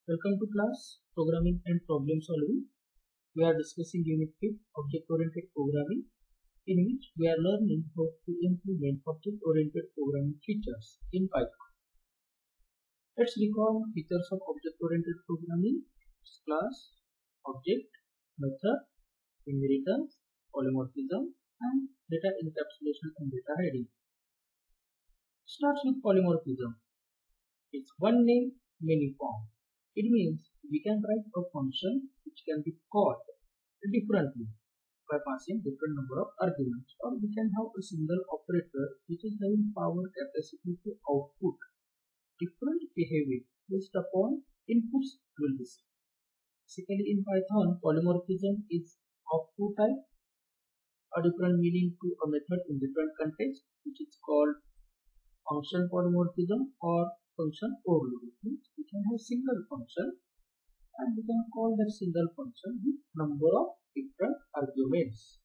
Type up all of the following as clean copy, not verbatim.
Welcome to class Programming and Problem Solving. We are discussing Unit 5 Object Oriented Programming, in which we are learning how to implement object oriented programming features in Python. Let's recall features of object oriented programming: class, object, method, inheritance, polymorphism, and data encapsulation and data hiding. Starts with polymorphism. It's one name, many form. It means we can write a function which can be called differently by passing different number of arguments, or we can have a single operator which is having power capacity to output different behavior based upon inputs will receive. Basically in Python, polymorphism is of two types: a different meaning to a method in different context, which is called function polymorphism, or function overloading. Means we can have single function and we can call that single function with number of different arguments.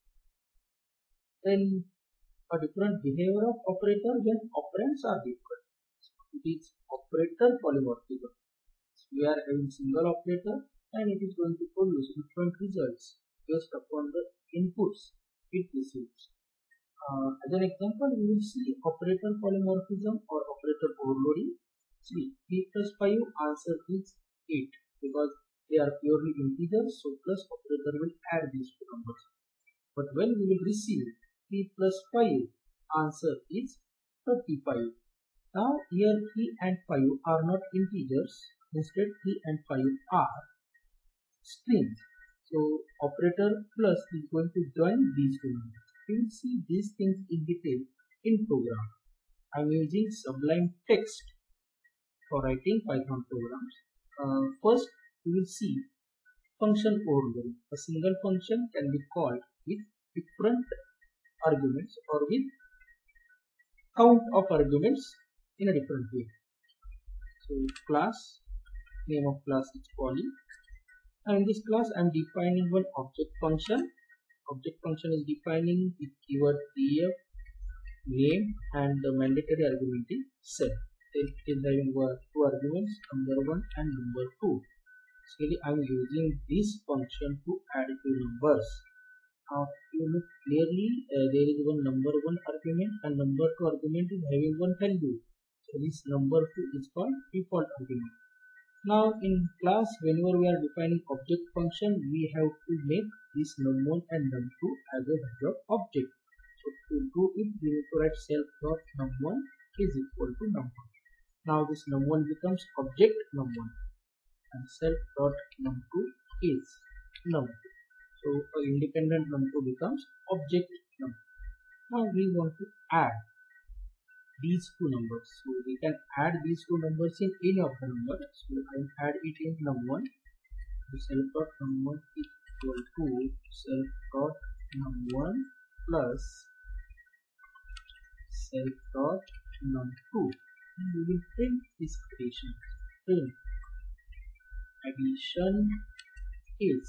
Then a different behavior of operator when operands are different. It is operator polymorphism. We are having single operator and it is going to produce different results based upon the inputs it receives. As an example, we will see operator polymorphism or operator overloading. See, 3 plus 5 answer is 8 because they are purely integers, so plus operator will add these two numbers. But when we will receive 3 plus 5, answer is 35. Now here 3 and 5 are not integers, instead 3 and 5 are strings. So operator plus is going to join these two numbers. We will see these things in detail in program. I am using Sublime Text for writing Python programs. First we will see function overloading. A single function can be called with different arguments or with count of arguments in a different way. So class, name of class is poly. Now in this class I am defining one object function. Object function is defining the keyword def, name, and the mandatory argument is set. It is having two arguments, number 1 and number 2. Basically I am using this function to add two numbers. Now you look clearly, there is one number 1 argument and number 2 argument is having one value. So this number 2 is called default argument. Now in class, whenever we are defining object function, we have to make this num1 and num2 as a value of object. So to do it, we need to write self.num1 is equal to num1. Now this num1 becomes object num1 and self.num2 is num2. So independent num2 becomes object num2. Now we want to add these two numbers. So we can add these two numbers in any of the numbers. So I will add it in num1. So self.num1 is equal to self.num1 plus self.num2. And we will print this addition. Print addition is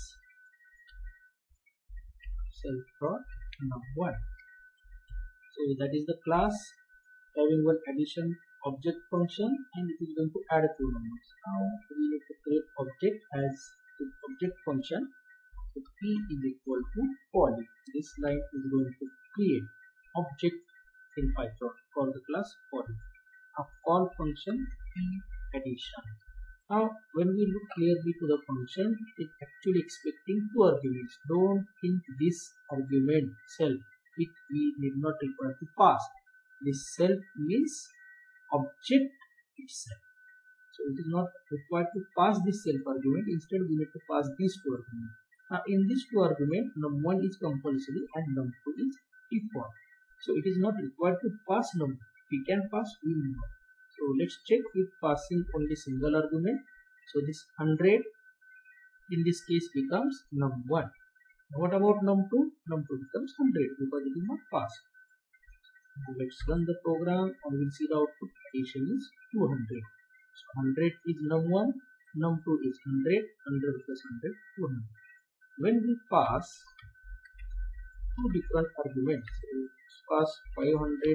self.num1. So that is the class having one addition object function, and it is going to add two numbers. Now we need to create object as the object function. So p is equal to poly. This line is going to create object in Python. Call the class poly. Now call function p addition. Now when we look clearly to the function, it is actually expecting two arguments. Don't think this argument self, it we need not require to pass. This self means object itself. So it is not required to pass this self argument. Instead we need to pass these two arguments. Now in these two arguments, num1 is compulsory and num2 is default. So it is not required to pass num2. We can pass we number. So let's check with passing only single argument. So this 100 in this case becomes num1. What about num2? Num2 becomes 100 because it is not passed. Now let's run the program and we'll see the output. Addition is 200. So 100 is num1, num2 is 100, 100 plus 100, 200. When we pass two different arguments, so pass 500,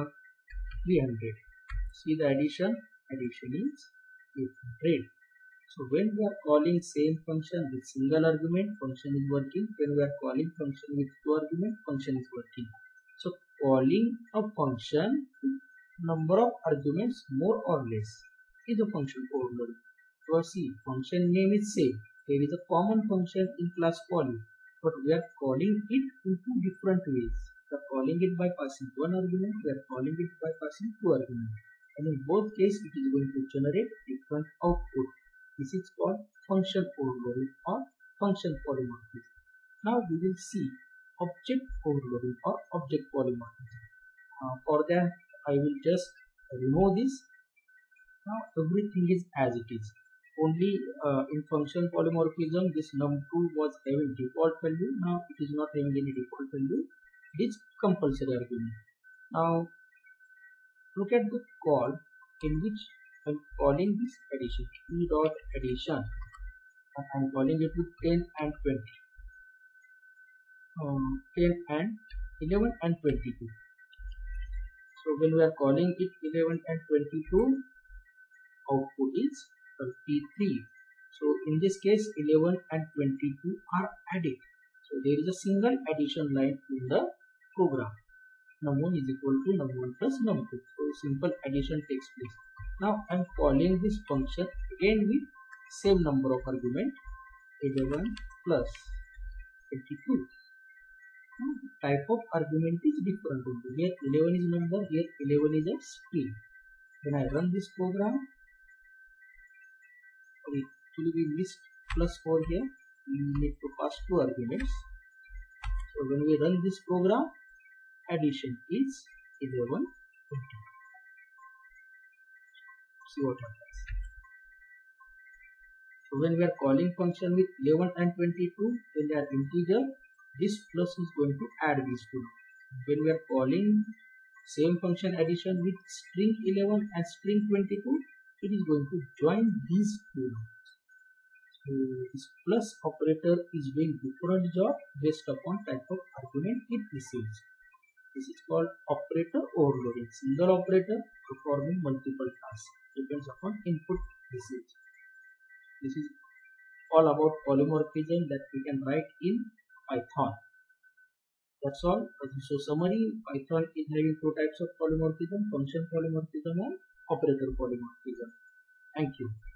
300. See the addition is 800. So when we are calling same function with single argument, function is working. When we are calling function with two argument, function is working. So calling a function with number of arguments more or less is a function overloading. So see, function name is same. There is a common function in class poly, but we are calling it in two different ways. We are calling it by passing one argument, we are calling it by passing two arguments. And in both cases, it is going to generate different output. This is called function overloading or function polymorphism. Now we will see object overloading or object polymorphism. For that, I will just remove this. Now everything is as it is. Only in function polymorphism, this num2 was having default value. Now it is not having any default value. It is compulsory argument. Now look at the call in which I'm calling this addition, e dot addition, and I'm calling it with 10 and 20, 10 and 11 and 22. So when we are calling it 11 and 22, output is 33. So in this case, 11 and 22 are added. So there is a single addition line in the program. Num1 is equal to num1 plus num2. So simple addition takes place. Now I am calling this function again with same number of argument, 11 plus 22. Now the type of argument is different. Here 11 is number, here 11 is a string. When I run this program, actually we missed plus 4 here. We need to pass two arguments. So when we run this program, addition is 11, 20. See what happens. So when we are calling function with 11 and 22, when they are integer, this plus is going to add these two. When we are calling same function addition with string 11 and string 22, it is going to join these two. So this plus operator is doing different job based upon type of argument it receives. This is called operator overloading. Single operator performing multiple tasks. Depends upon input received. This is all about polymorphism that we can write in Python. That's all. So summary, Python is having two types of polymorphism, function polymorphism and operator polymorphism. Thank you.